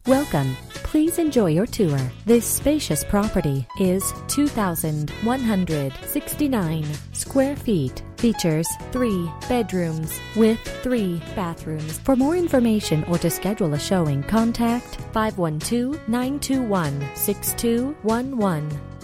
Welcome. Please enjoy your tour. This spacious property is 2,169 square feet. Features 3 bedrooms with 3 bathrooms. For more information or to schedule a showing, contact 512-921-6211.